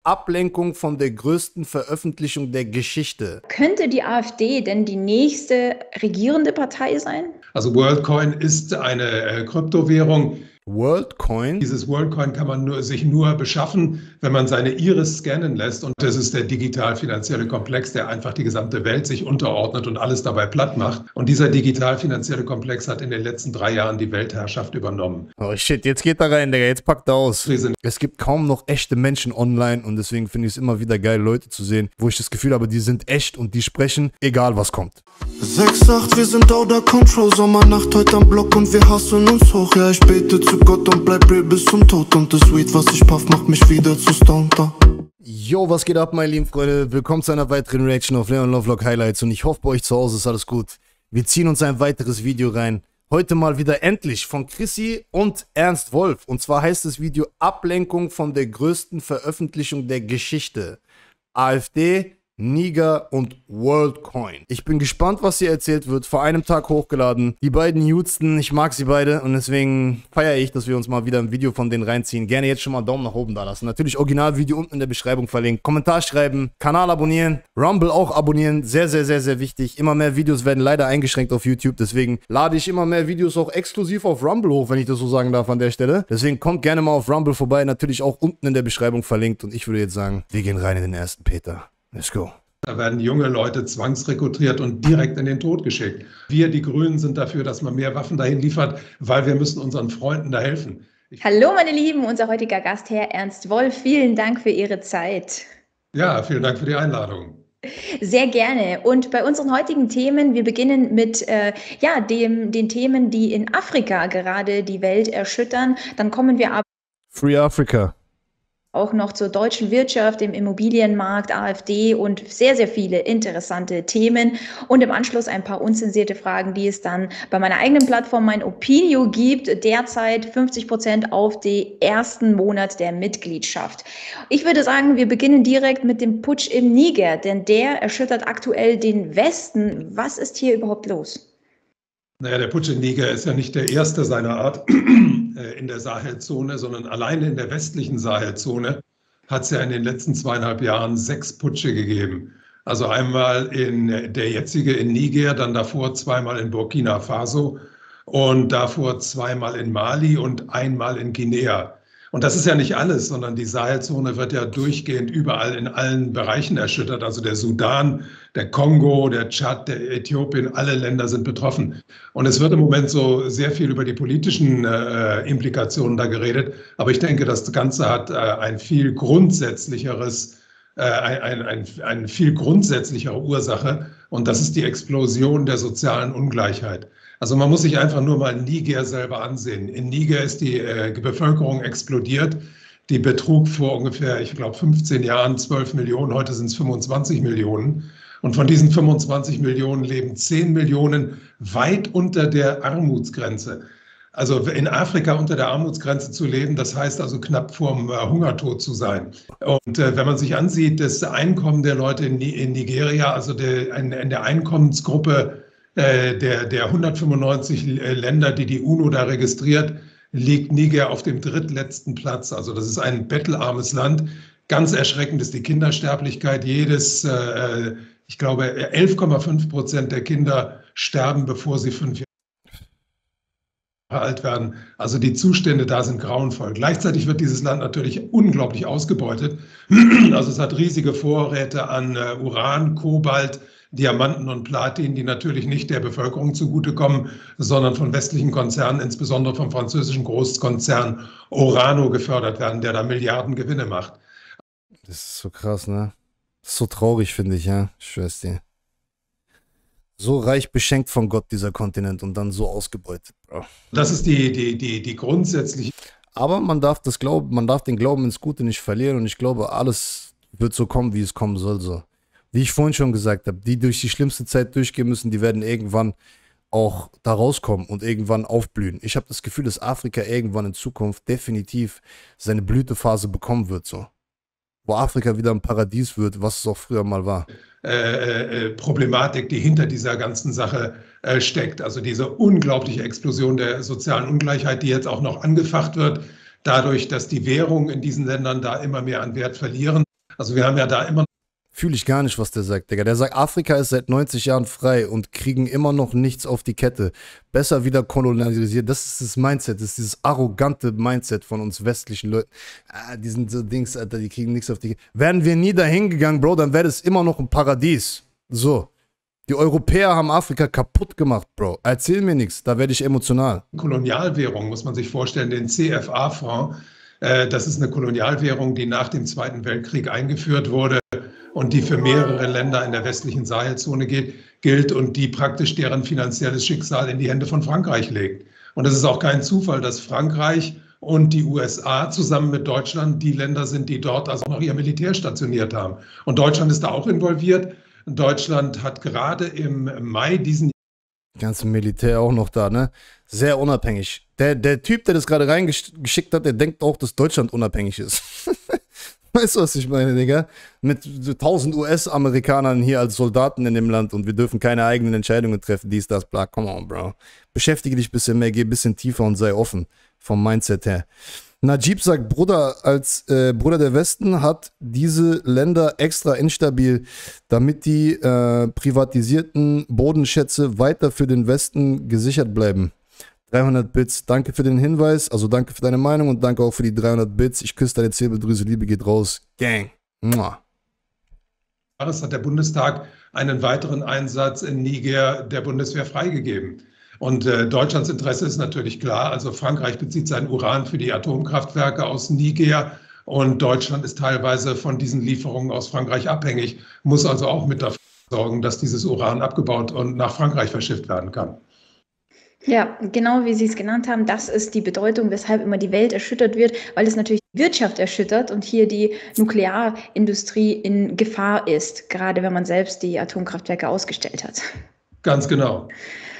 Ablenkung von der größten Veröffentlichung der Geschichte. Könnte die AfD denn die nächste regierende Partei sein? Also WorldCoin ist eine Kryptowährung. WorldCoin? Dieses WorldCoin kann man sich nur beschaffen, wenn man seine Iris scannen lässt. Und das ist der digital-finanzielle Komplex, der einfach die gesamte Welt sich unterordnet und alles dabei platt macht. Und dieser digital-finanzielle Komplex hat in den letzten 3 Jahren die Weltherrschaft übernommen. Oh shit, jetzt geht er rein, Digga, jetzt packt er aus. Es gibt kaum noch echte Menschen online und deswegen finde ich es immer wieder geil, Leute zu sehen, wo ich das Gefühl habe, die sind echt und die sprechen, egal was kommt. 6-8, wir sind Outer Control, Sommernacht heute am Block und wir hassen uns hoch. Ja, ich bete zu Gott und bleib real bis zum Tod und das Weed, was ich puff, macht mich wieder zu Stonter. Yo, was geht ab, meine lieben Freunde? Willkommen zu einer weiteren Reaction auf Leon Lovelock Highlights und ich hoffe, bei euch zu Hause ist alles gut. Wir ziehen uns ein weiteres Video rein. Heute mal wieder endlich von Chrissy und Ernst Wolf. Und zwar heißt das Video Ablenkung von der größten Veröffentlichung der Geschichte. AfD, Niger und WorldCoin. Ich bin gespannt, was hier erzählt wird. Vor einem Tag hochgeladen. Die beiden Houston, ich mag sie beide und deswegen feiere ich, dass wir uns mal wieder ein Video von denen reinziehen. Gerne jetzt schon mal einen Daumen nach oben da lassen. Natürlich Originalvideo unten in der Beschreibung verlinkt. Kommentar schreiben, Kanal abonnieren, Rumble auch abonnieren. Sehr, sehr, sehr, sehr wichtig. Immer mehr Videos werden leider eingeschränkt auf YouTube. Deswegen lade ich immer mehr Videos auch exklusiv auf Rumble hoch, wenn ich das so sagen darf an der Stelle. Deswegen kommt gerne mal auf Rumble vorbei. Natürlich auch unten in der Beschreibung verlinkt. Und ich würde jetzt sagen, wir gehen rein in den ersten Peter. Let's go. Da werden junge Leute zwangsrekrutiert und direkt in den Tod geschickt. Wir, die Grünen, sind dafür, dass man mehr Waffen dahin liefert, weil wir müssen unseren Freunden da helfen. Hallo meine Lieben, unser heutiger Gast, Herr Ernst Wolf. Vielen Dank für Ihre Zeit. Ja, vielen Dank für die Einladung. Sehr gerne. Und bei unseren heutigen Themen, wir beginnen mit den Themen, die in Afrika gerade die Welt erschüttern. Dann kommen wir aber Free Africa. Auch noch zur deutschen Wirtschaft, dem Immobilienmarkt, AfD und sehr, sehr viele interessante Themen. Und im Anschluss ein paar unzensierte Fragen, die es dann bei meiner eigenen Plattform Mein Opinio gibt. Derzeit 50% auf den ersten Monat der Mitgliedschaft. Ich würde sagen, wir beginnen direkt mit dem Putsch im Niger, denn der erschüttert aktuell den Westen. Was ist hier überhaupt los? Naja, der Putsch in Niger ist ja nicht der erste seiner Art in der Sahelzone, sondern alleine in der westlichen Sahelzone hat es ja in den letzten 2,5 Jahren 6 Putsche gegeben. Also einmal der jetzige in Niger, dann davor zweimal in Burkina Faso und davor 2-mal in Mali und einmal in Guinea. Und das ist ja nicht alles, sondern die Sahelzone wird ja durchgehend überall in allen Bereichen erschüttert. Also der Sudan, der Kongo, der Tschad, der Äthiopien, alle Länder sind betroffen. Und es wird im Moment so sehr viel über die politischen Implikationen da geredet. Aber ich denke, das Ganze hat eine viel grundsätzlichere Ursache. Und das ist die Explosion der sozialen Ungleichheit. Also man muss sich einfach nur mal Niger selber ansehen. In Niger ist die Bevölkerung explodiert. Die betrug vor ungefähr, ich glaube, 15 Jahren 12 Millionen. Heute sind es 25 Millionen. Und von diesen 25 Millionen leben 10 Millionen weit unter der Armutsgrenze. Also in Afrika unter der Armutsgrenze zu leben, das heißt also knapp vorm Hungertod zu sein. Und wenn man sich ansieht, das Einkommen der Leute in Nigeria, also in der Einkommensgruppe der 195 Länder, die die UNO da registriert, liegt Niger auf dem drittletzten Platz. Also das ist ein bettelarmes Land. Ganz erschreckend ist die Kindersterblichkeit. Ich glaube, 11,5% der Kinder sterben, bevor sie 5 Jahre alt werden. Also die Zustände da sind grauenvoll. Gleichzeitig wird dieses Land natürlich unglaublich ausgebeutet. Also es hat riesige Vorräte an Uran, Kobalt, Diamanten und Platin, die natürlich nicht der Bevölkerung zugutekommen, sondern von westlichen Konzernen, insbesondere vom französischen Großkonzern Orano gefördert werden, der da Milliarden Gewinne macht. Das ist so krass, ne? Das ist so traurig, finde ich, ja. Ich schwör's dir. So reich beschenkt von Gott, dieser Kontinent, und dann so ausgebeutet, Bro. Das ist die grundsätzliche... Aber man darf den Glauben ins Gute nicht verlieren und ich glaube, alles wird so kommen, wie es kommen soll, so. Wie ich vorhin schon gesagt habe, die durch die schlimmste Zeit durchgehen müssen, die werden irgendwann auch da rauskommen und irgendwann aufblühen. Ich habe das Gefühl, dass Afrika irgendwann in Zukunft definitiv seine Blütephase bekommen wird, so. Wo Afrika wieder ein Paradies wird, was es auch früher mal war. Problematik, die hinter dieser ganzen Sache steckt. Also diese unglaubliche Explosion der sozialen Ungleichheit, die jetzt auch noch angefacht wird, dadurch, dass die Währungen in diesen Ländern da immer mehr an Wert verlieren. Also wir haben ja da immer. Fühle ich gar nicht, was der sagt, Digga. Der sagt, Afrika ist seit 90 Jahren frei und kriegen immer noch nichts auf die Kette. Besser wieder kolonialisiert. Das ist das Mindset, das ist dieses arrogante Mindset von uns westlichen Leuten. Die sind so Dings, Alter, die kriegen nichts auf die Kette. Wären wir nie dahin gegangen, Bro, dann wäre das immer noch ein Paradies. So. Die Europäer haben Afrika kaputt gemacht, Bro. Erzähl mir nichts, da werde ich emotional. Kolonialwährung, muss man sich vorstellen, den CFA-Franc. Das ist eine Kolonialwährung, die nach dem Zweiten Weltkrieg eingeführt wurde und die für mehrere Länder in der westlichen Sahelzone gilt und die praktisch deren finanzielles Schicksal in die Hände von Frankreich legt. Und es ist auch kein Zufall, dass Frankreich und die USA zusammen mit Deutschland die Länder sind, die dort also noch ihr Militär stationiert haben. Und Deutschland ist da auch involviert. Deutschland hat gerade im Mai diesen ganze Militär auch noch da, ne? Sehr unabhängig. Der Typ, der das gerade reingeschickt hat, der denkt auch, dass Deutschland unabhängig ist. Weißt du, was ich meine, Digga? Mit 1000 US-Amerikanern hier als Soldaten in dem Land und wir dürfen keine eigenen Entscheidungen treffen, dies, das, bla. Come on, Bro. Beschäftige dich ein bisschen mehr, geh ein bisschen tiefer und sei offen vom Mindset her. Najib sagt, Bruder, als Bruder der Westen hat diese Länder extra instabil, damit die privatisierten Bodenschätze weiter für den Westen gesichert bleiben. 300 Bits, danke für den Hinweis, also danke für deine Meinung und danke auch für die 300 Bits. Ich küsse deine Zirbeldrüse, Liebe geht raus. Gang. Mua. Das hat der Bundestag einen weiteren Einsatz in Niger der Bundeswehr freigegeben. Und Deutschlands Interesse ist natürlich klar. Also Frankreich bezieht sein Uran für die Atomkraftwerke aus Niger und Deutschland ist teilweise von diesen Lieferungen aus Frankreich abhängig, muss also auch mit dafür sorgen, dass dieses Uran abgebaut und nach Frankreich verschifft werden kann. Ja, genau wie Sie es genannt haben, das ist die Bedeutung, weshalb immer die Welt erschüttert wird, weil es natürlich die Wirtschaft erschüttert und hier die Nuklearindustrie in Gefahr ist, gerade wenn man selbst die Atomkraftwerke ausgestellt hat. Ganz genau.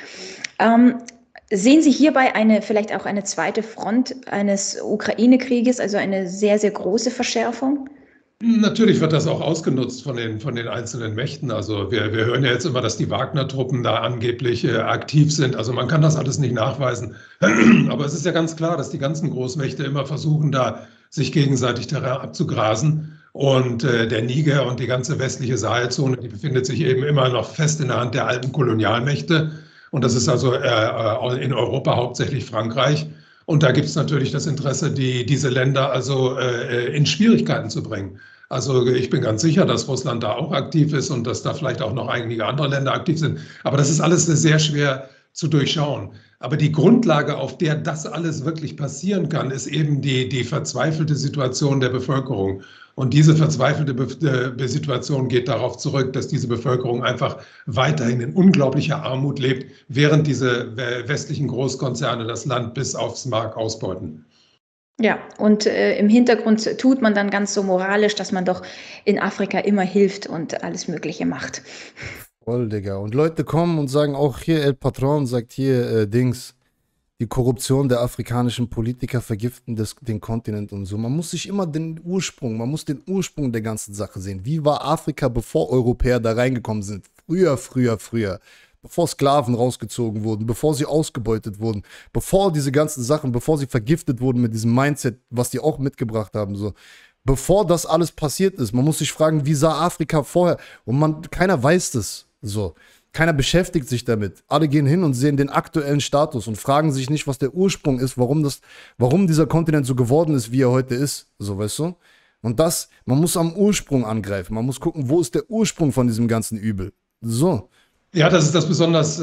Sehen Sie hierbei vielleicht auch eine zweite Front eines Ukraine-Krieges, also eine sehr, sehr große Verschärfung? Natürlich wird das auch ausgenutzt von den einzelnen Mächten. Also wir hören ja jetzt immer, dass die Wagner-Truppen da angeblich aktiv sind. Also man kann das alles nicht nachweisen. Aber es ist ja ganz klar, dass die ganzen Großmächte immer versuchen, da sich gegenseitig Terrain abzugrasen. Und der Niger und die ganze westliche Sahelzone, die befindet sich eben immer noch fest in der Hand der alten Kolonialmächte. Und das ist also in Europa hauptsächlich Frankreich. Und da gibt es natürlich das Interesse, diese Länder also in Schwierigkeiten zu bringen. Also ich bin ganz sicher, dass Russland da auch aktiv ist und dass da vielleicht auch noch einige andere Länder aktiv sind. Aber das ist alles sehr schwer zu durchschauen. Aber die Grundlage, auf der das alles wirklich passieren kann, ist eben die verzweifelte Situation der Bevölkerung. Und diese verzweifelte Situation geht darauf zurück, dass diese Bevölkerung einfach weiterhin in unglaublicher Armut lebt, während diese westlichen Großkonzerne das Land bis aufs Mark ausbeuten. Ja, und im Hintergrund tut man dann ganz so moralisch, dass man doch in Afrika immer hilft und alles Mögliche macht. Voll, Digga. Und Leute kommen und sagen auch hier, El Patron sagt hier, Dings, die Korruption der afrikanischen Politiker vergiften den Kontinent und so. Man muss sich immer den Ursprung der ganzen Sache sehen. Wie war Afrika, bevor Europäer da reingekommen sind? Früher. Bevor Sklaven rausgezogen wurden, bevor sie ausgebeutet wurden, bevor diese ganzen Sachen, bevor sie vergiftet wurden mit diesem Mindset, was die auch mitgebracht haben, so. Bevor das alles passiert ist, man muss sich fragen, wie sah Afrika vorher? Und keiner weiß das, so. Keiner beschäftigt sich damit. Alle gehen hin und sehen den aktuellen Status und fragen sich nicht, was der Ursprung ist, warum dieser Kontinent so geworden ist, wie er heute ist. So, weißt du? Und man muss am Ursprung angreifen. Man muss gucken, wo ist der Ursprung von diesem ganzen Übel. So. Ja, das ist das besonders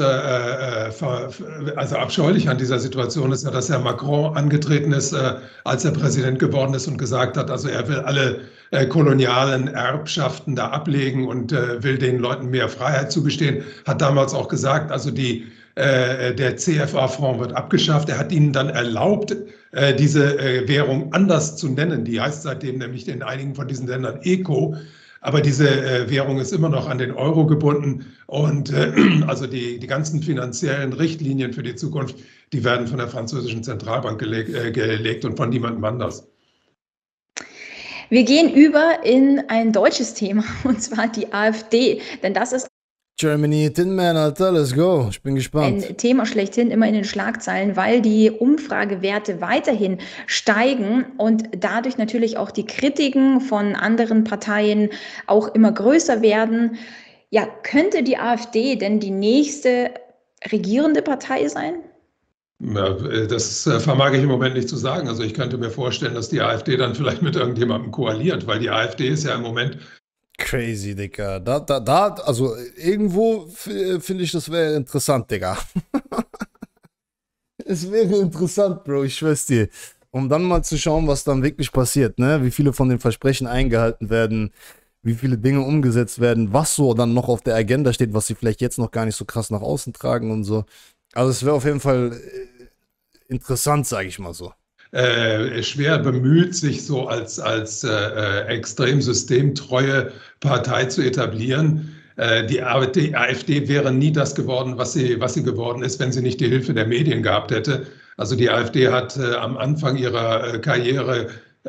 abscheulich an dieser Situation ist ja, dass Herr Macron angetreten ist, als er Präsident geworden ist und gesagt hat, also er will alle kolonialen Erbschaften da ablegen und will den Leuten mehr Freiheit zugestehen. Hat damals auch gesagt, also der CFA-Franc wird abgeschafft. Er hat ihnen dann erlaubt, diese Währung anders zu nennen. Die heißt seitdem nämlich in einigen von diesen Ländern ECO. Aber diese Währung ist immer noch an den Euro gebunden und also die ganzen finanziellen Richtlinien für die Zukunft, die werden von der französischen Zentralbank gelegt und von niemandem anders. Wir gehen über in ein deutsches Thema, und zwar die AfD, denn das ist Germany, Tin Man, Alter, let's go. Ich bin gespannt. Ein Thema schlechthin, immer in den Schlagzeilen, weil die Umfragewerte weiterhin steigen und dadurch natürlich auch die Kritiken von anderen Parteien auch immer größer werden. Ja, könnte die AfD denn die nächste regierende Partei sein? Ja, das vermag ich im Moment nicht zu sagen. Also ich könnte mir vorstellen, dass die AfD dann vielleicht mit irgendjemandem koaliert, weil die AfD ist ja im Moment Crazy, Digga. Also irgendwo finde ich, das wäre interessant, Digga. Es wäre interessant, Bro, ich schwör's dir. Um dann mal zu schauen, was dann wirklich passiert, ne? Wie viele von den Versprechen eingehalten werden, wie viele Dinge umgesetzt werden, was so dann noch auf der Agenda steht, was sie vielleicht jetzt noch gar nicht so krass nach außen tragen und so. Also es wäre auf jeden Fall interessant, sage ich mal so. Schwer bemüht, sich so als extrem systemtreue Partei zu etablieren. Die AfD wäre nie das geworden, was sie geworden ist, wenn sie nicht die Hilfe der Medien gehabt hätte. Also die AfD hat am Anfang ihrer Karriere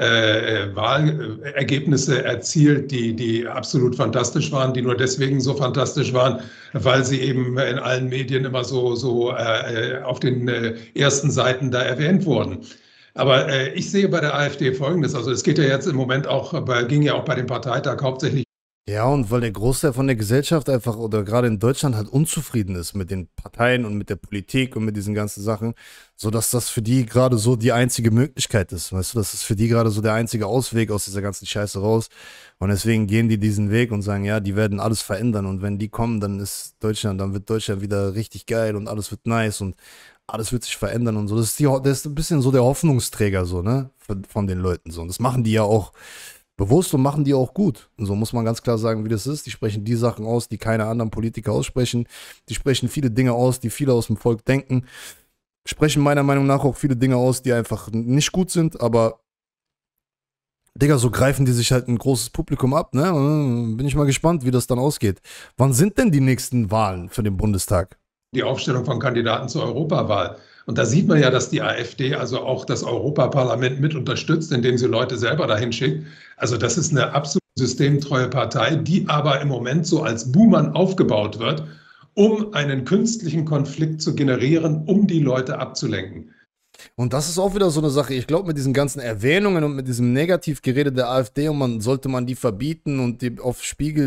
Wahlergebnisse erzielt, die absolut fantastisch waren, die nur deswegen so fantastisch waren, weil sie eben in allen Medien immer so auf den ersten Seiten da erwähnt wurden. Aber ich sehe bei der AfD Folgendes, also es geht ja jetzt im Moment ging ja auch bei dem Parteitag hauptsächlich. Ja, und weil der Großteil von der Gesellschaft einfach oder gerade in Deutschland halt unzufrieden ist mit den Parteien und mit der Politik und mit diesen ganzen Sachen, sodass das für die gerade so die einzige Möglichkeit ist, weißt du, das ist für die gerade so der einzige Ausweg aus dieser ganzen Scheiße raus und deswegen gehen die diesen Weg und sagen, ja, die werden alles verändern und wenn die kommen, dann wird Deutschland wieder richtig geil und alles wird nice und alles wird sich verändern und so. Das ist ein bisschen so der Hoffnungsträger so, ne, von den Leuten so und das machen die ja auch bewusst und machen die auch gut. Und so muss man ganz klar sagen, wie das ist. Die sprechen die Sachen aus, die keine anderen Politiker aussprechen. Die sprechen viele Dinge aus, die viele aus dem Volk denken. Sprechen meiner Meinung nach auch viele Dinge aus, die einfach nicht gut sind, aber Digga, so greifen die sich halt ein großes Publikum ab, ne? Bin ich mal gespannt, wie das dann ausgeht. Wann sind denn die nächsten Wahlen für den Bundestag? Die Aufstellung von Kandidaten zur Europawahl. Und da sieht man ja, dass die AfD also auch das Europaparlament mit unterstützt, indem sie Leute selber dahin schickt. Also das ist eine absolut systemtreue Partei, die aber im Moment so als Buhmann aufgebaut wird, um einen künstlichen Konflikt zu generieren, um die Leute abzulenken. Und das ist auch wieder so eine Sache. Ich glaube, mit diesen ganzen Erwähnungen und mit diesem Negativgerede der AfD sollte man die verbieten und die auf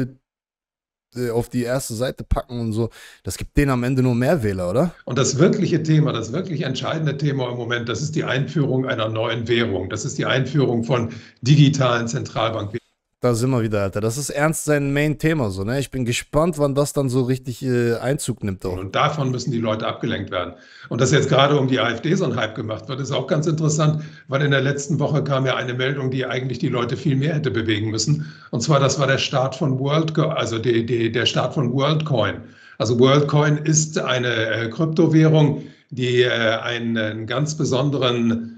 die erste Seite packen und so. Das gibt denen am Ende nur mehr Wähler, oder? Und das wirkliche Thema, das wirklich entscheidende Thema im Moment, das ist die Einführung einer neuen Währung. Das ist die Einführung von digitalen Zentralbankwährungen. Da sind wir wieder, Alter. Das ist ernst sein Main-Thema so, ne? Ich bin gespannt, wann das dann so richtig Einzug nimmt auch. Und davon müssen die Leute abgelenkt werden. Und dass jetzt gerade um die AfD so ein Hype gemacht wird, ist auch ganz interessant, weil in der letzten Woche kam ja eine Meldung, die eigentlich die Leute viel mehr hätte bewegen müssen. Und zwar, das war der Start von der Start von WorldCoin. Also WorldCoin ist eine Kryptowährung, die ein ganz besonderes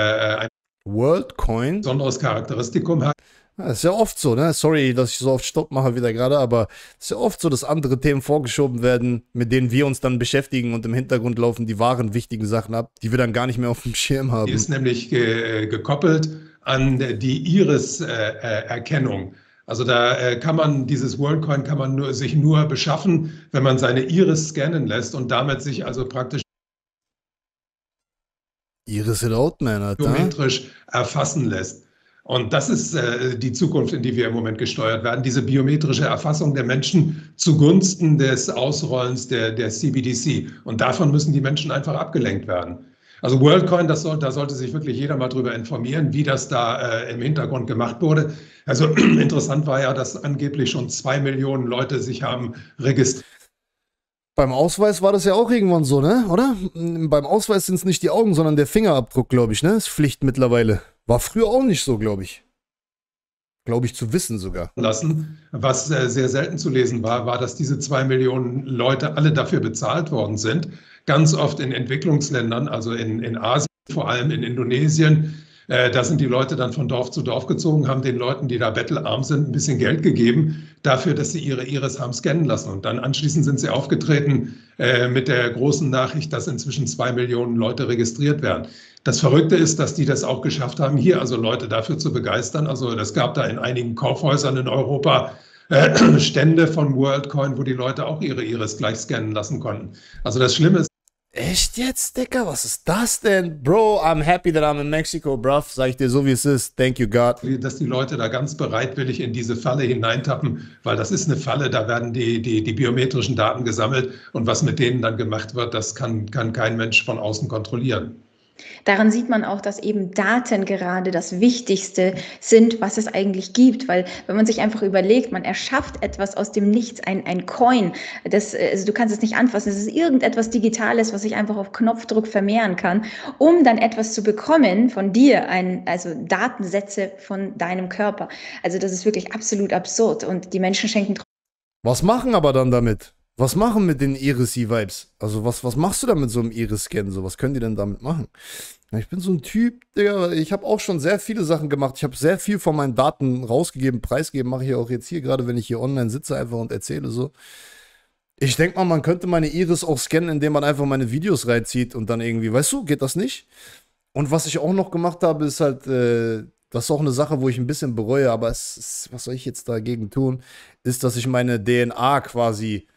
Charakteristikum hat. Ja, ist ja oft so, ne? Sorry, dass ich so oft Stopp mache wieder gerade, aber es ist ja oft so, dass andere Themen vorgeschoben werden, mit denen wir uns dann beschäftigen und im Hintergrund laufen die wahren wichtigen Sachen ab, die wir dann gar nicht mehr auf dem Schirm haben. Die ist nämlich gekoppelt an die Iris-Erkennung. Also da kann man dieses WorldCoin sich nur beschaffen, wenn man seine Iris scannen lässt und damit sich also praktisch Iris it out, man, Alter. Biometrisch erfassen lässt. Und das ist die Zukunft, in die wir im Moment gesteuert werden, diese biometrische Erfassung der Menschen zugunsten des Ausrollens der CBDC. Und davon müssen die Menschen einfach abgelenkt werden. Also WorldCoin, da sollte sich wirklich jeder mal drüber informieren, wie das da im Hintergrund gemacht wurde. Also interessant war ja, dass angeblich schon 2 Millionen Leute sich haben registriert. Beim Ausweis war das ja auch irgendwann so, ne? Oder? Beim Ausweis sind es nicht die Augen, sondern der Fingerabdruck, glaube ich, ne? Ist Pflicht mittlerweile. War früher auch nicht so, glaube ich. Glaube ich zu wissen sogar. Was sehr selten zu lesen war, dass diese 2 Millionen Leute alle dafür bezahlt worden sind. Ganz oft in Entwicklungsländern, also in Asien, vor allem in Indonesien. Da sind die Leute dann von Dorf zu Dorf gezogen, haben den Leuten, die da bettelarm sind, ein bisschen Geld gegeben, dafür, dass sie ihre Iris haben scannen lassen. Und dann anschließend sind sie aufgetreten mit der großen Nachricht, dass inzwischen 2 Millionen Leute registriert werden. Das Verrückte ist, dass die das auch geschafft haben, hier also Leute dafür zu begeistern. Also es gab da in einigen Kaufhäusern in Europa Stände von WorldCoin, wo die Leute auch ihre Iris gleich scannen lassen konnten. Also das Schlimme ist, Echt jetzt, Dicker? Was ist das denn? Bro, I'm happy that I'm in Mexico, bruv. Sag ich dir so, wie es ist. Thank you, God. dass die Leute da ganz bereitwillig in diese Falle hineintappen, weil das ist eine Falle, da werden die biometrischen Daten gesammelt und was mit denen dann gemacht wird, das kann kein Mensch von außen kontrollieren. Daran sieht man auch, dass eben Daten gerade das Wichtigste sind, was es eigentlich gibt. Weil wenn man sich einfach überlegt, man erschafft etwas aus dem Nichts, ein Coin, also du kannst es nicht anfassen, es ist irgendetwas Digitales, was sich einfach auf Knopfdruck vermehren kann, um dann etwas zu bekommen von dir, also Datensätze von deinem Körper. Also das ist wirklich absolut absurd und die Menschen schenken. Was machen aber dann damit? Was machen mit den Iris-Vibes? Also was machst du da mit so einem Iris-Scan? So, was können die denn damit machen? Ich bin so ein Typ, Digga, ich habe auch schon sehr viele Sachen gemacht. Ich habe sehr viel von meinen Daten rausgegeben, preisgeben, mache ich auch jetzt hier, gerade wenn ich hier online sitze einfach und erzähle so. Ich denke mal, man könnte meine Iris auch scannen, indem man einfach meine Videos reinzieht und dann irgendwie, weißt du, geht das nicht? Und was ich auch noch gemacht habe, ist halt, das ist auch eine Sache, wo ich ein bisschen bereue, aber was soll ich jetzt dagegen tun, ist, dass ich meine DNA quasi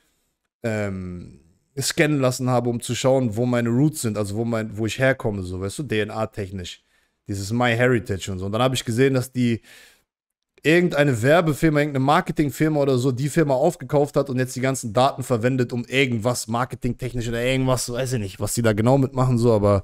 scannen lassen habe, um zu schauen, wo meine Roots sind, also wo ich herkomme, so, weißt du, DNA-technisch. Dieses MyHeritage und so. Und dann habe ich gesehen, dass irgendeine Werbefirma, irgendeine Marketingfirma oder so, die Firma aufgekauft hat und jetzt die ganzen Daten verwendet, um irgendwas marketingtechnisch oder irgendwas, weiß ich nicht, was die da genau mitmachen, so, aber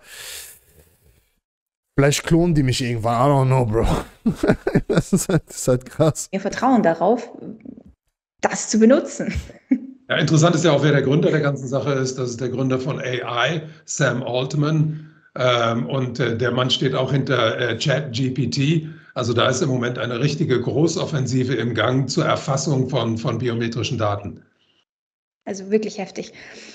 vielleicht klonen die mich irgendwann, I don't know, Bro. Das ist halt krass. Wir vertrauen darauf, das zu benutzen. Ja, interessant ist ja auch, wer der Gründer der ganzen Sache ist. Das ist der Gründer von AI, Sam Altman. Und der Mann steht auch hinter ChatGPT. Also da ist im Moment eine richtige Großoffensive im Gang zur Erfassung von biometrischen Daten. Also wirklich heftig.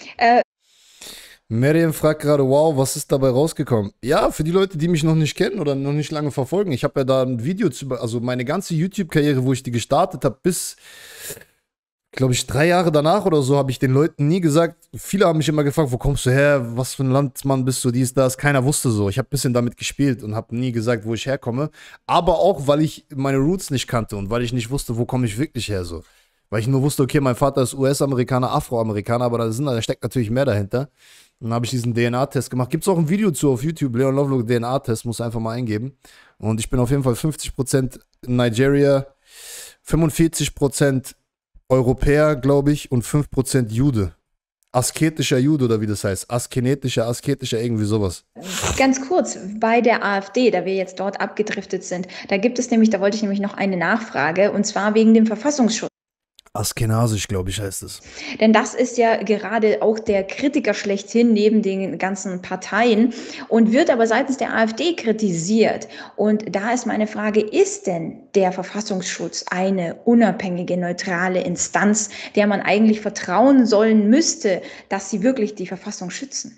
Miriam fragt gerade, wow, was ist dabei rausgekommen? Ja, für die Leute, die mich noch nicht kennen oder noch nicht lange verfolgen, ich habe ja da ein Video also meine ganze YouTube-Karriere, wo ich die gestartet habe, bis, glaube ich, 3 Jahre danach oder so, habe ich den Leuten nie gesagt, viele haben mich immer gefragt, wo kommst du her, was für ein Landsmann bist du, dies, das, keiner wusste so. Ich habe ein bisschen damit gespielt und habe nie gesagt, wo ich herkomme, aber auch, weil ich meine Roots nicht kannte und weil ich nicht wusste, wo komme ich wirklich her so. Weil ich nur wusste, okay, mein Vater ist US-Amerikaner, Afroamerikaner, aber da steckt natürlich mehr dahinter. Und dann habe ich diesen DNA-Test gemacht. Gibt es auch ein Video zu auf YouTube, Leon Lovelock DNA-Test, muss einfach mal eingeben. Und ich bin auf jeden Fall 50% Nigeria, 45% Europäer, glaube ich, und 5% Jude. Asketischer Jude oder wie das heißt. Asketischer, irgendwie sowas. Ganz kurz, bei der AfD, da wir jetzt dort abgedriftet sind, da wollte ich nämlich noch eine Nachfrage, und zwar wegen dem Verfassungsschutz. Askenasisch, glaube ich, heißt es. Denn das ist ja gerade auch der Kritiker schlechthin neben den ganzen Parteien und wird aber seitens der AfD kritisiert. Und da ist meine Frage, ist denn der Verfassungsschutz eine unabhängige, neutrale Instanz, der man eigentlich vertrauen sollen müsste, dass sie wirklich die Verfassung schützen?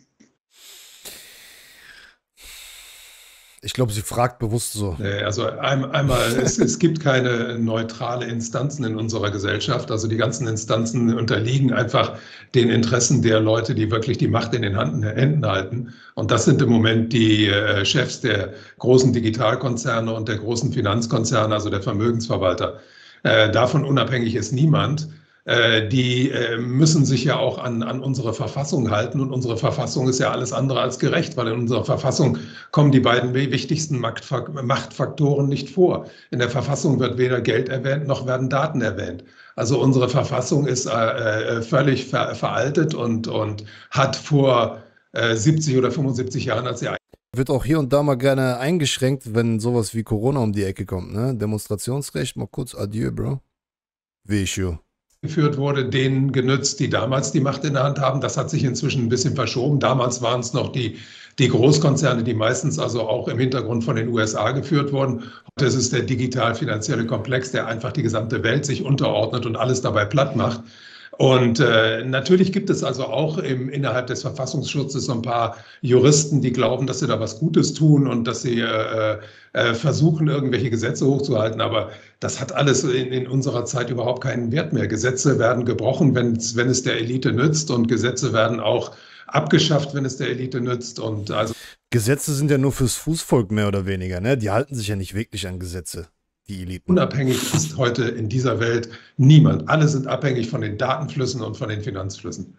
Ich glaube, sie fragt bewusst so. Also einmal, es gibt keine neutrale Instanzen in unserer Gesellschaft. Also die ganzen Instanzen unterliegen einfach den Interessen der Leute, die wirklich die Macht in den Händen halten. Und das sind im Moment die Chefs der großen Digitalkonzerne und der großen Finanzkonzerne, also der Vermögensverwalter. Davon unabhängig ist niemand. Die müssen sich ja auch an unsere Verfassung halten, und unsere Verfassung ist ja alles andere als gerecht, weil in unserer Verfassung kommen die beiden wichtigsten Machtfaktoren nicht vor. In der Verfassung wird weder Geld erwähnt, noch werden Daten erwähnt. Also unsere Verfassung ist völlig veraltet und hat vor 70 oder 75 Jahren, als sie wird auch hier und da mal gerne eingeschränkt, wenn sowas wie Corona um die Ecke kommt, ne? Demonstrationsrecht, mal kurz Adieu, Bro. Wish you. Geführt wurde, denen genützt, die damals die Macht in der Hand haben. Das hat sich inzwischen ein bisschen verschoben. Damals waren es noch die Großkonzerne, die meistens also auch im Hintergrund von den USA geführt wurden. Heute ist es der digital-finanzielle Komplex, der einfach die gesamte Welt sich unterordnet und alles dabei platt macht. Und natürlich gibt es also auch innerhalb des Verfassungsschutzes so ein paar Juristen, die glauben, dass sie da was Gutes tun und dass sie versuchen, irgendwelche Gesetze hochzuhalten. Aber das hat alles in unserer Zeit überhaupt keinen Wert mehr. Gesetze werden gebrochen, wenn es der Elite nützt, und Gesetze werden auch abgeschafft, wenn es der Elite nützt. Und also Gesetze sind ja nur fürs Fußvolk mehr oder weniger, ne? Die halten sich ja nicht wirklich an Gesetze. die Eliten. Unabhängig ist heute in dieser Welt niemand. Alle sind abhängig von den Datenflüssen und von den Finanzflüssen.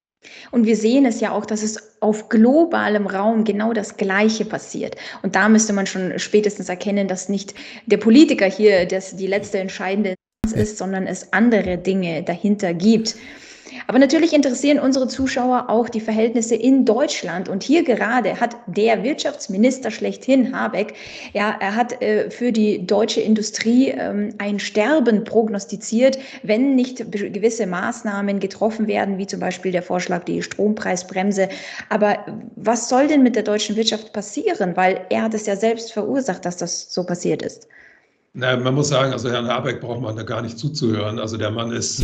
Und wir sehen es ja auch, dass es auf globalem Raum genau das Gleiche passiert. Und da müsste man schon spätestens erkennen, dass nicht der Politiker hier die letzte entscheidende Instanz ist, sondern es andere Dinge dahinter gibt. Aber natürlich interessieren unsere Zuschauer auch die Verhältnisse in Deutschland. Und hier gerade hat der Wirtschaftsminister schlechthin, Habeck, ja, er hat für die deutsche Industrie ein Sterben prognostiziert, wenn nicht gewisse Maßnahmen getroffen werden, wie zum Beispiel der Vorschlag, die Strompreisbremse. Aber was soll denn mit der deutschen Wirtschaft passieren? Weil er hat es ja selbst verursacht, dass das so passiert ist. Na, man muss sagen, also Herrn Habeck braucht man da gar nicht zuzuhören. Also der Mann ist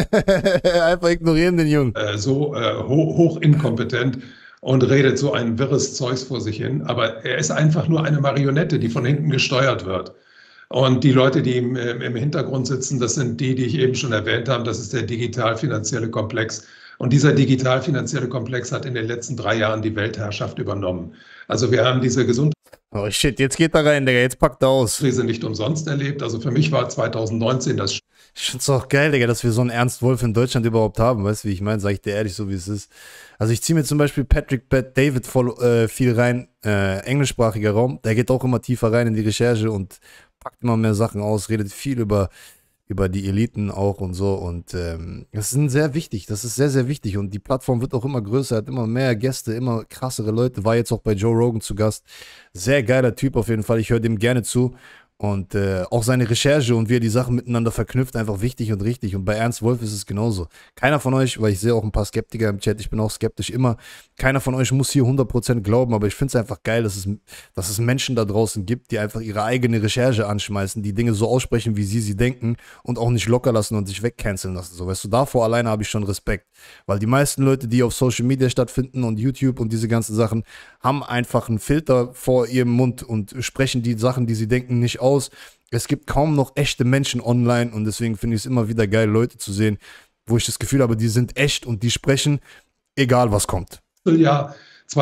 einfach ignorieren den Jungen. So hoch inkompetent und redet so ein wirres Zeugs vor sich hin. Aber er ist einfach nur eine Marionette, die von hinten gesteuert wird. Und die Leute, die im Hintergrund sitzen, das sind die ich eben schon erwähnt habe. Das ist der digital-finanzielle Komplex. Und dieser digital-finanzielle Komplex hat in den letzten 3 Jahren die Weltherrschaft übernommen. Also wir haben diese Oh shit, jetzt geht er rein, Digga, jetzt packt er aus. Krise nicht umsonst erlebt. Also für mich war 2019 das. Ich find's auch geil, Digga, dass wir so einen Ernst Wolf in Deutschland überhaupt haben. Weißt du, wie ich meine? Sag ich dir ehrlich, so wie es ist. Also ich ziehe mir zum Beispiel Patrick Bet-David viel rein, englischsprachiger Raum. Der geht auch immer tiefer rein in die Recherche und packt immer mehr Sachen aus, redet viel über die Eliten auch und so. Und das ist sehr wichtig, das ist sehr, sehr wichtig. Und die Plattform wird auch immer größer, hat immer mehr Gäste, immer krassere Leute. War jetzt auch bei Joe Rogan zu Gast. Sehr geiler Typ auf jeden Fall, ich höre dem gerne zu. Und auch seine Recherche und wie er die Sachen miteinander verknüpft, einfach wichtig und richtig. Und bei Ernst Wolf ist es genauso. Keiner von euch, weil ich sehe auch ein paar Skeptiker im Chat, ich bin auch skeptisch immer, keiner von euch muss hier 100% glauben, aber ich finde es einfach geil, dass es Menschen da draußen gibt, die einfach ihre eigene Recherche anschmeißen, die Dinge so aussprechen, wie sie denken und auch nicht locker lassen und sich wegcanceln lassen. So, weißt du, davor alleine habe ich schon Respekt. Weil die meisten Leute, die auf Social Media stattfinden und YouTube und diese ganzen Sachen, haben einfach einen Filter vor ihrem Mund und sprechen die Sachen, die sie denken, nicht aus. Es gibt kaum noch echte Menschen online und deswegen finde ich es immer wieder geil, Leute zu sehen, wo ich das Gefühl habe, die sind echt und die sprechen, egal was kommt. Ja,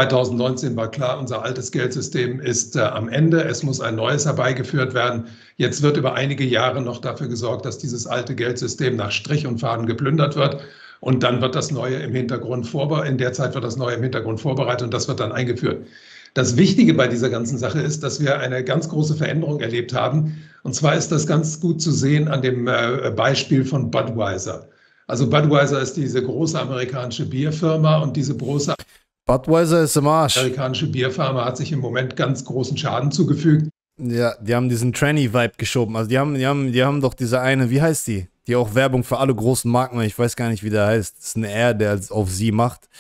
2019 war klar, unser altes Geldsystem ist am Ende. Es muss ein neues herbeigeführt werden. Jetzt wird über einige Jahre noch dafür gesorgt, dass dieses alte Geldsystem nach Strich und Faden geplündert wird. Und dann wird das Neue im Hintergrund vorbereitet. In der Zeit wird das Neue im Hintergrund vorbereitet und das wird dann eingeführt. Das Wichtige bei dieser ganzen Sache ist, dass wir eine ganz große Veränderung erlebt haben. Und zwar ist das ganz gut zu sehen an dem Beispiel von Budweiser. Also Budweiser ist diese große amerikanische Bierfirma und diese große Budweiser ist im Arsch. Amerikanische Bierfirma hat sich im Moment ganz großen Schaden zugefügt. Ja, die haben diesen Tranny-Vibe geschoben. Also die haben doch diese eine, wie heißt die? Die auch Werbung für alle großen Marken, ich weiß gar nicht, wie der heißt. Das ist ein R, der auf sie macht.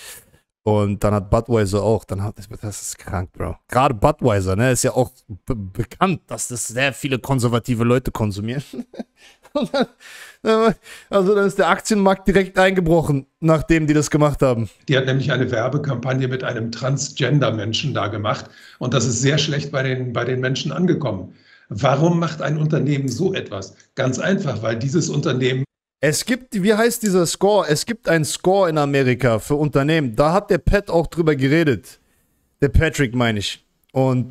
Und dann hat Budweiser auch, das ist krank, Bro. Gerade Budweiser, ne, ist ja auch bekannt, dass das sehr viele konservative Leute konsumieren. Also dann ist der Aktienmarkt direkt eingebrochen, nachdem die das gemacht haben. Die hat nämlich eine Werbekampagne mit einem Transgender-Menschen da gemacht und das ist sehr schlecht bei den Menschen angekommen. Warum macht ein Unternehmen so etwas? Ganz einfach, weil dieses Unternehmen... Es gibt, wie heißt dieser Score? Es gibt einen Score in Amerika für Unternehmen. Da hat der Pat auch drüber geredet. Der Patrick meine ich. Und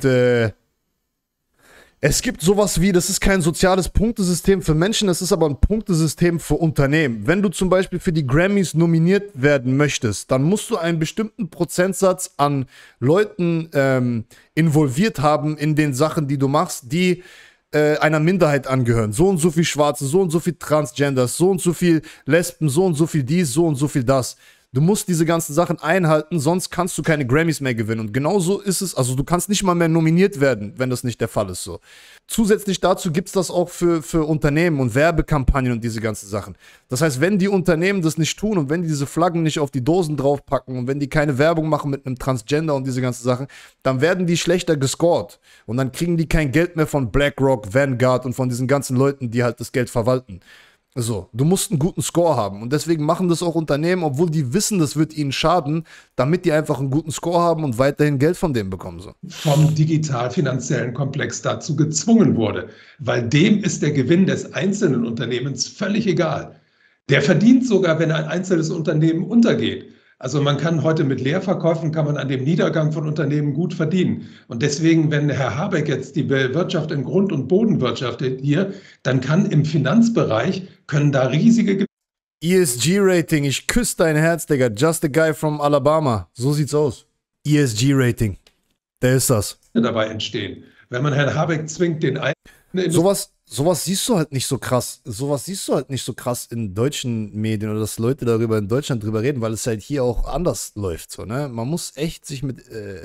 es gibt sowas wie, das ist kein soziales Punktesystem für Menschen, das ist aber ein Punktesystem für Unternehmen. Wenn du zum Beispiel für die Grammys nominiert werden möchtest, dann musst du einen bestimmten Prozentsatz an Leuten involviert haben in den Sachen, die du machst, die einer Minderheit angehören. So und so viel Schwarze, so und so viel Transgenders, so und so viel Lesben, so und so viel dies, so und so viel das. Du musst diese ganzen Sachen einhalten, sonst kannst du keine Grammys mehr gewinnen. Und genauso ist es, also du kannst nicht mal mehr nominiert werden, wenn das nicht der Fall ist. So. Zusätzlich dazu gibt es das auch für Unternehmen und Werbekampagnen und diese ganzen Sachen. Das heißt, wenn die Unternehmen das nicht tun und wenn die diese Flaggen nicht auf die Dosen draufpacken und wenn die keine Werbung machen mit einem Transgender und diese ganzen Sachen, dann werden die schlechter gescored. Und dann kriegen die kein Geld mehr von BlackRock, Vanguard und von diesen ganzen Leuten, die halt das Geld verwalten. So, du musst einen guten Score haben und deswegen machen das auch Unternehmen, obwohl die wissen, das wird ihnen schaden, damit die einfach einen guten Score haben und weiterhin Geld von dem bekommen. So. Vom digital-finanziellen Komplex dazu gezwungen wurde, weil dem ist der Gewinn des einzelnen Unternehmens völlig egal. Der verdient sogar, wenn ein einzelnes Unternehmen untergeht. Also man kann heute mit Leerverkäufen, kann man an dem Niedergang von Unternehmen gut verdienen. Und deswegen, wenn Herr Habeck jetzt die Wirtschaft in Grund- und Boden wirtschaftet hier, dann kann im Finanzbereich, können da riesige ESG-Rating, ich küsse dein Herz, Digga. Just a guy from Alabama. So sieht's aus. ESG-Rating. Der ist das. dabei entstehen. Wenn man Herrn Habeck zwingt, den einen... Sowas siehst du halt nicht so krass. Sowas siehst du halt nicht so krass in deutschen Medien oder dass Leute darüber in Deutschland drüber reden, weil es halt hier auch anders läuft. So, ne? Man muss echt sich mit.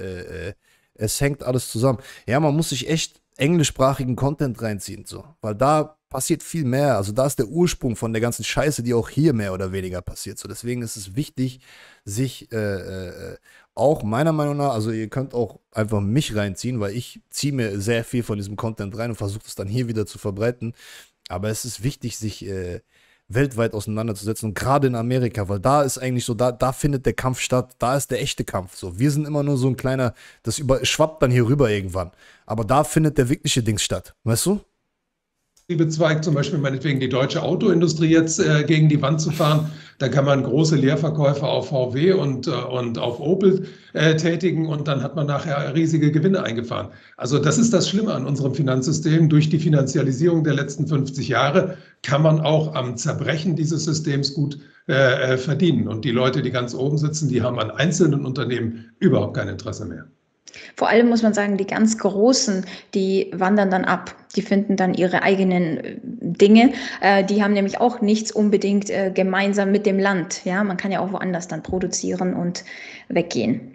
Es hängt alles zusammen. Ja, man muss sich echt englischsprachigen Content reinziehen, so. Weil da passiert viel mehr. Also da ist der Ursprung von der ganzen Scheiße, die auch hier mehr oder weniger passiert. So, deswegen ist es wichtig, sich auch meiner Meinung nach, also ihr könnt auch einfach mich reinziehen, weil ich ziehe mir sehr viel von diesem Content rein und versuche es dann hier wieder zu verbreiten. Aber es ist wichtig, sich weltweit auseinanderzusetzen und gerade in Amerika, weil da ist eigentlich so, da findet der Kampf statt, da ist der echte Kampf. So, wir sind immer nur so ein kleiner, das schwappt dann hier rüber irgendwann. Aber da findet der wirkliche Dings statt, weißt du? Zweig, zum Beispiel meinetwegen die deutsche Autoindustrie jetzt gegen die Wand zu fahren. Da kann man große Leerverkäufe auf VW und auf Opel tätigen und dann hat man nachher riesige Gewinne eingefahren. Also das ist das Schlimme an unserem Finanzsystem. Durch die Finanzialisierung der letzten 50 Jahre kann man auch am Zerbrechen dieses Systems gut verdienen. Und die Leute, die ganz oben sitzen, die haben an einzelnen Unternehmen überhaupt kein Interesse mehr. Vor allem muss man sagen, die ganz Großen, die wandern dann ab. Die finden dann ihre eigenen Dinge. Die haben nämlich auch nichts unbedingt gemeinsam mit dem Land. Ja, man kann ja auch woanders dann produzieren und weggehen.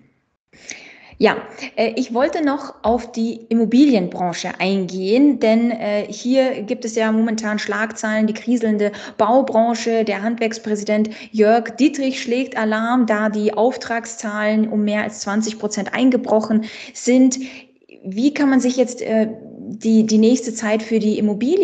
Ja, ich wollte noch auf die Immobilienbranche eingehen, denn hier gibt es ja momentan Schlagzeilen, die kriselnde Baubranche. Der Handwerkspräsident Jörg Dietrich schlägt Alarm, da die Auftragszahlen um mehr als 20% eingebrochen sind. Wie kann man sich jetzt die nächste Zeit für den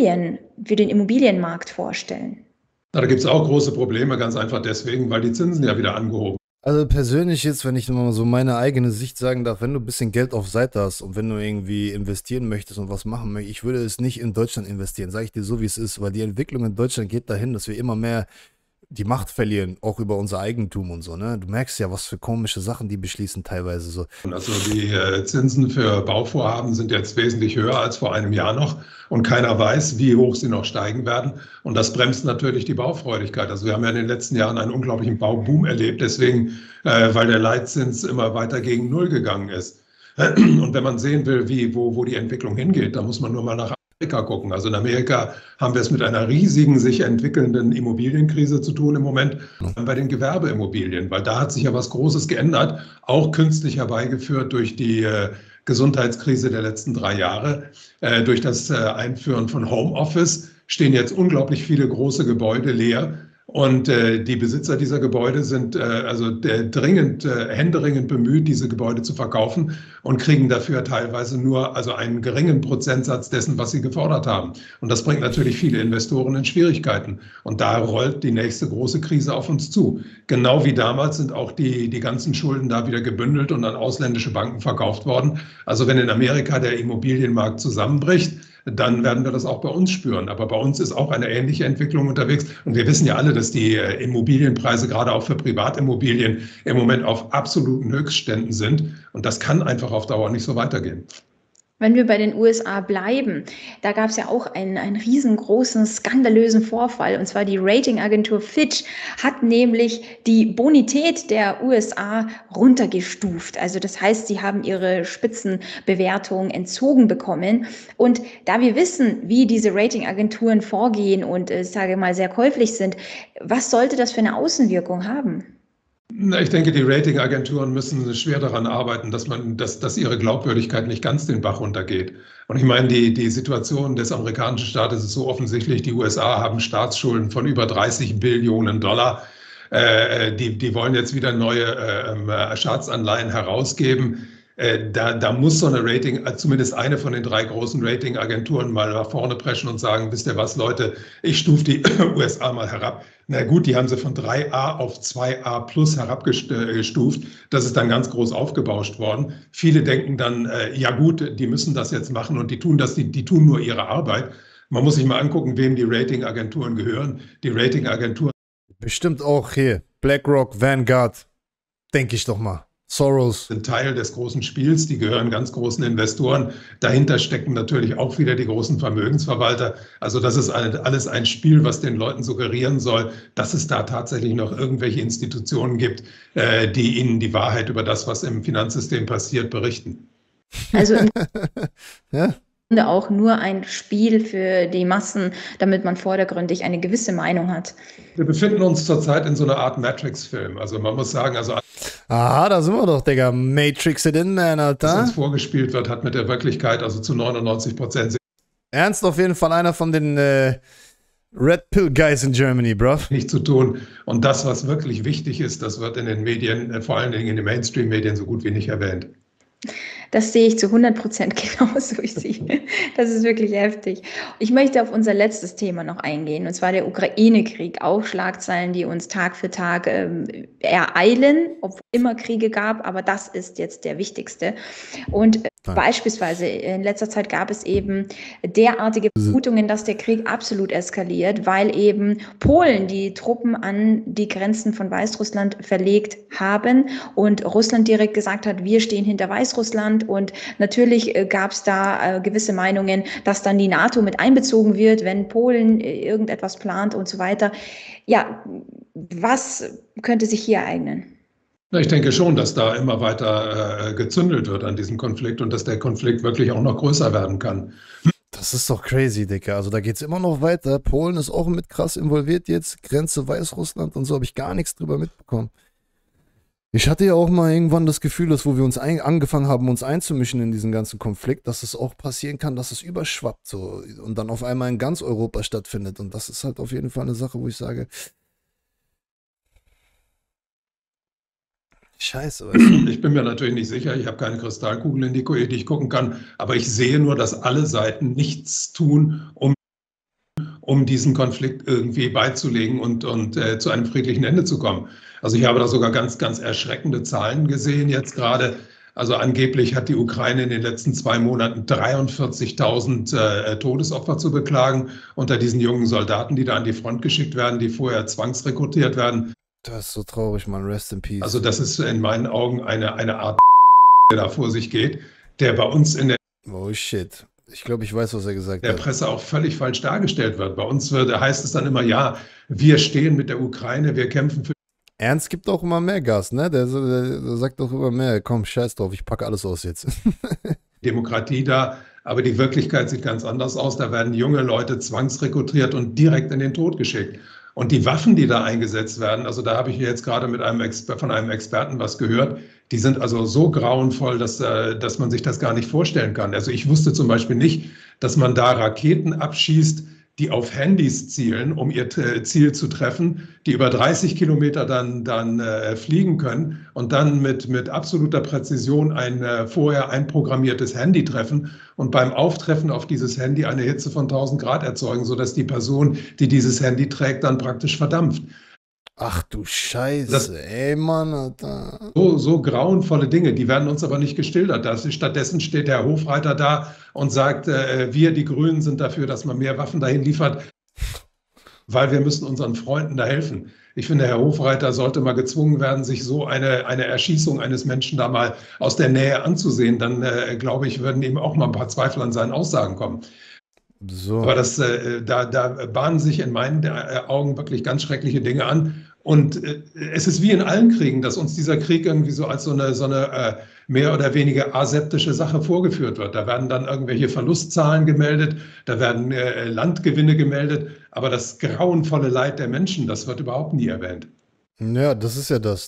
Immobilienmarkt vorstellen? Da gibt es auch große Probleme, ganz einfach deswegen, weil die Zinsen ja wieder angehoben. Also persönlich jetzt, wenn ich mal so meine eigene Sicht sagen darf, wenn du ein bisschen Geld auf Seite hast und wenn du irgendwie investieren möchtest und was machen möchtest, ich würde es nicht in Deutschland investieren, sage ich dir so, wie es ist, weil die Entwicklung in Deutschland geht dahin, dass wir immer mehr die Macht verlieren, auch über unser Eigentum und so, ne? Du merkst ja, was für komische Sachen die beschließen teilweise so. Also die Zinsen für Bauvorhaben sind jetzt wesentlich höher als vor einem Jahr noch und keiner weiß, wie hoch sie noch steigen werden. Und das bremst natürlich die Baufreudigkeit. Also wir haben ja in den letzten Jahren einen unglaublichen Bauboom erlebt, deswegen, weil der Leitzins immer weiter gegen Null gegangen ist. Und wenn man sehen will, wo die Entwicklung hingeht, dann muss man nur mal nach Amerika gucken. Also in Amerika haben wir es mit einer riesigen, sich entwickelnden Immobilienkrise zu tun im Moment bei den Gewerbeimmobilien, weil da hat sich ja was Großes geändert, auch künstlich herbeigeführt durch die Gesundheitskrise der letzten 3 Jahre. Durch das Einführen von Homeoffice stehen jetzt unglaublich viele große Gebäude leer. Und die Besitzer dieser Gebäude sind händeringend bemüht, diese Gebäude zu verkaufen und kriegen dafür teilweise nur einen geringen Prozentsatz dessen, was sie gefordert haben. Und das bringt natürlich viele Investoren in Schwierigkeiten. Und da rollt die nächste große Krise auf uns zu. Genau wie damals sind auch die ganzen Schulden da wieder gebündelt und an ausländische Banken verkauft worden. Also wenn in Amerika der Immobilienmarkt zusammenbricht, dann werden wir das auch bei uns spüren. Aber bei uns ist auch eine ähnliche Entwicklung unterwegs. Und wir wissen ja alle, dass die Immobilienpreise gerade auch für Privatimmobilien im Moment auf absoluten Höchstständen sind. Und das kann einfach auf Dauer nicht so weitergehen. Wenn wir bei den USA bleiben, da gab es ja auch einen riesengroßen, skandalösen Vorfall. Und zwar die Ratingagentur Fitch hat nämlich die Bonität der USA runtergestuft. Also das heißt, sie haben ihre Spitzenbewertung entzogen bekommen. Und da wir wissen, wie diese Ratingagenturen vorgehen und, sage mal, sehr käuflich sind, was sollte das für eine Außenwirkung haben? Ich denke, die Ratingagenturen müssen schwer daran arbeiten, dass ihre Glaubwürdigkeit nicht ganz den Bach runtergeht. Und ich meine, die Situation des amerikanischen Staates ist so offensichtlich. Die USA haben Staatsschulden von über 30 Billionen Dollar. Die wollen jetzt wieder neue Staatsanleihen herausgeben. Da muss so eine zumindest eine von den 3 großen Ratingagenturen mal nach vorne preschen und sagen, wisst ihr was, Leute, ich stufe die USA mal herab. Na gut, die haben sie von 3A auf 2A plus herabgestuft. Das ist dann ganz groß aufgebauscht worden. Viele denken dann, ja gut, die müssen das jetzt machen und die tun nur ihre Arbeit. Man muss sich mal angucken, wem die Ratingagenturen gehören. Die Ratingagenturen. Bestimmt auch hier. BlackRock, Vanguard. denke ich doch mal. Soros. Sind Teil des großen Spiels, die gehören ganz großen Investoren. Dahinter stecken natürlich auch wieder die großen Vermögensverwalter. Also das ist alles ein Spiel, was den Leuten suggerieren soll, dass es da tatsächlich noch irgendwelche Institutionen gibt, die ihnen die Wahrheit über das, was im Finanzsystem passiert, berichten. Also im Ja? Grunde auch nur ein Spiel für die Massen, damit man vordergründig eine gewisse Meinung hat. Wir befinden uns zurzeit in so einer Art Matrix-Film. Also man muss sagen, also Aha, da sind wir doch, Digga. Matrix it in, man, was Alter. uns vorgespielt wird, hat mit der Wirklichkeit also zu 99% Ernst auf jeden Fall einer von den Red Pill Guys in Germany, bruv. nichts zu tun. Und das, was wirklich wichtig ist, das wird in den Medien, vor allen Dingen in den Mainstream-Medien, so gut wie nicht erwähnt. Das sehe ich zu 100% genauso wie Sie. Das ist wirklich heftig. Ich möchte auf unser letztes Thema noch eingehen, und zwar der Ukraine-Krieg. Auch Schlagzeilen, die uns Tag für Tag ereilen, obwohl es immer Kriege gab, aber das ist jetzt der wichtigste. Und beispielsweise in letzter Zeit gab es eben derartige Vermutungen, dass der Krieg absolut eskaliert, weil eben Polen die Truppen an die Grenzen von Weißrussland verlegt haben und Russland direkt gesagt hat, wir stehen hinter Weißrussland. Und natürlich gab es da gewisse Meinungen, dass dann die NATO mit einbezogen wird, wenn Polen irgendetwas plant und so weiter. Ja, was könnte sich hier ereignen? Ich denke schon, dass da immer weiter gezündelt wird an diesem Konflikt und dass der Konflikt wirklich auch noch größer werden kann. Das ist doch crazy, Digga. Also da geht es immer noch weiter. Polen ist auch mit krass involviert jetzt. Grenze Weißrussland und so habe ich gar nichts drüber mitbekommen. Ich hatte ja auch mal irgendwann das Gefühl, dass wo wir uns angefangen haben, uns einzumischen in diesen ganzen Konflikt, dass es auch passieren kann, dass es überschwappt so und dann auf einmal in ganz Europa stattfindet. Und das ist halt auf jeden Fall eine Sache, wo ich sage, scheiße. Weißt du? Ich bin mir natürlich nicht sicher, ich habe keine Kristallkugel, in die ich gucken kann, aber ich sehe nur, dass alle Seiten nichts tun, um diesen Konflikt irgendwie beizulegen und zu einem friedlichen Ende zu kommen. Also ich habe da sogar ganz, ganz erschreckende Zahlen gesehen jetzt gerade. Also angeblich hat die Ukraine in den letzten 2 Monaten 43.000 Todesopfer zu beklagen unter diesen jungen Soldaten, die da an die Front geschickt werden, die vorher zwangsrekrutiert werden. Das ist so traurig, Mann. Rest in peace. Also das ist in meinen Augen eine Art, der da vor sich geht, der bei uns in der Oh shit. Ich glaube, ich weiß, was er gesagt hat. Presse auch völlig falsch dargestellt wird. Bei uns heißt es dann immer, ja, wir stehen mit der Ukraine, wir kämpfen für Ernst gibt auch immer mehr Gas, ne? Der sagt doch immer mehr, komm, scheiß drauf, ich packe alles aus jetzt. Demokratie da, aber die Wirklichkeit sieht ganz anders aus. Da werden junge Leute zwangsrekrutiert und direkt in den Tod geschickt. Und die Waffen, die da eingesetzt werden, also da habe ich jetzt gerade von einem Experten was gehört, die sind also so grauenvoll, dass man sich das gar nicht vorstellen kann. Also ich wusste zum Beispiel nicht, dass man da Raketen abschießt, die auf Handys zielen, um ihr Ziel zu treffen, die über 30 Kilometer dann fliegen können und dann mit absoluter Präzision ein vorher einprogrammiertes Handy treffen und beim Auftreffen auf dieses Handy eine Hitze von 1000 Grad erzeugen, sodass die Person, die dieses Handy trägt, dann praktisch verdampft. Ach du Scheiße, ey Mann, Alter. So grauenvolle Dinge, die werden uns aber nicht geschildert. Stattdessen steht der Hofreiter da und sagt, wir, die Grünen, sind dafür, dass man mehr Waffen dahin liefert, weil wir müssen unseren Freunden da helfen. Ich finde, Herr Hofreiter sollte mal gezwungen werden, sich so eine Erschießung eines Menschen da mal aus der Nähe anzusehen. Dann, glaube ich, würden ihm auch mal ein paar Zweifel an seinen Aussagen kommen. So. Aber da bahnen sich in meinen Augen wirklich ganz schreckliche Dinge an. Und es ist wie in allen Kriegen, dass uns dieser Krieg irgendwie so als so eine mehr oder weniger aseptische Sache vorgeführt wird. Da werden dann irgendwelche Verlustzahlen gemeldet, da werden Landgewinne gemeldet, aber das grauenvolle Leid der Menschen, das wird überhaupt nie erwähnt. Ja, das ist ja das.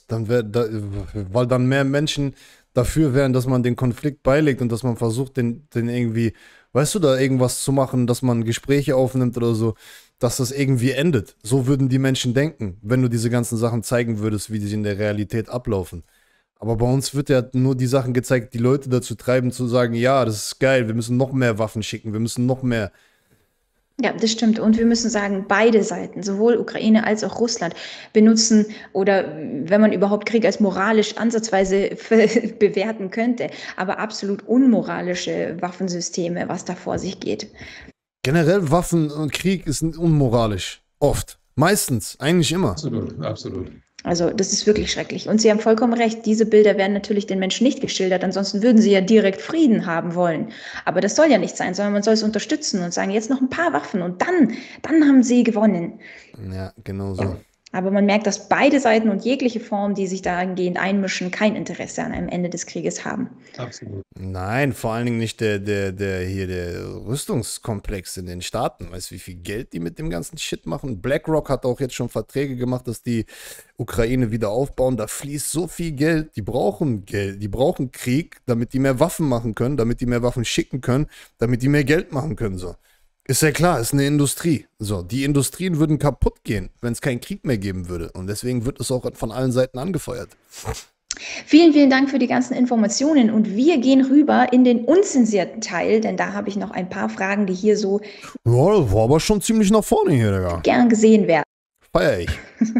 Weil dann mehr Menschen dafür wären, dass man den Konflikt beilegt und dass man versucht, den irgendwie, weißt du, da irgendwas zu machen, dass man Gespräche aufnimmt oder so, dass das irgendwie endet. So würden die Menschen denken, wenn du diese ganzen Sachen zeigen würdest, wie die in der Realität ablaufen. Aber bei uns wird ja nur die Sachen gezeigt, die Leute dazu treiben, zu sagen, ja, das ist geil, wir müssen noch mehr Waffen schicken, wir müssen noch mehr. Ja, das stimmt. Und wir müssen sagen, beide Seiten, sowohl Ukraine als auch Russland, benutzen oder wenn man überhaupt Krieg als moralisch ansatzweise bewerten könnte, aber absolut unmoralische Waffensysteme, was da vor sich geht. Generell Waffen und Krieg ist unmoralisch. Oft. Meistens. Eigentlich immer. Absolut, absolut. Also das ist wirklich schrecklich. Und Sie haben vollkommen recht, diese Bilder werden natürlich den Menschen nicht geschildert, ansonsten würden sie ja direkt Frieden haben wollen. Aber das soll ja nicht sein, sondern man soll es unterstützen und sagen, jetzt noch ein paar Waffen und dann haben sie gewonnen. Ja, genau so. Aber man merkt, dass beide Seiten und jegliche Form, die sich dahingehend einmischen, kein Interesse an einem Ende des Krieges haben. Absolut. Nein, vor allen Dingen nicht der Rüstungskomplex in den Staaten. Weißt du, wie viel Geld die mit dem ganzen Shit machen? BlackRock hat auch jetzt schon Verträge gemacht, dass die Ukraine wieder aufbauen. Da fließt so viel Geld. Die brauchen Geld. Die brauchen Krieg, damit die mehr Waffen machen können, damit die mehr Waffen schicken können, damit die mehr Geld machen können. So. Ist ja klar, ist eine Industrie. So, die Industrien würden kaputt gehen, wenn es keinen Krieg mehr geben würde. Und deswegen wird es auch von allen Seiten angefeuert. Vielen, vielen Dank für die ganzen Informationen und wir gehen rüber in den unzensierten Teil, denn da habe ich noch ein paar Fragen, die hier so Ja, das war aber schon ziemlich nach vorne hier, Digga. gern gesehen werden. Feier ich.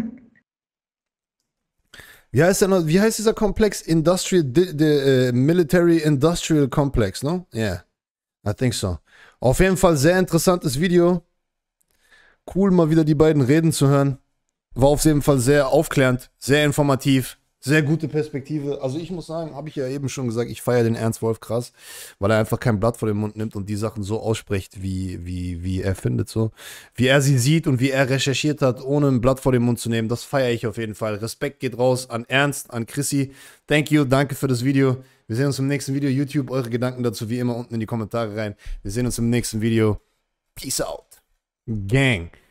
Wie heißt dieser Komplex? Military Industrial Complex, no? Yeah, I think so. Auf jeden Fall sehr interessantes Video. Cool, mal wieder die beiden reden zu hören. War auf jeden Fall sehr aufklärend, sehr informativ, sehr gute Perspektive. Also ich muss sagen, habe ich ja eben schon gesagt, ich feiere den Ernst Wolf krass, weil er einfach kein Blatt vor den Mund nimmt und die Sachen so ausspricht, wie er findet, so. Wie er sie sieht und wie er recherchiert hat, ohne ein Blatt vor den Mund zu nehmen. Das feiere ich auf jeden Fall. Respekt geht raus an Ernst, an Chrissy. Thank you, danke für das Video. Wir sehen uns im nächsten Video. YouTube, eure Gedanken dazu wie immer unten in die Kommentare rein. Wir sehen uns im nächsten Video. Peace out. Gang.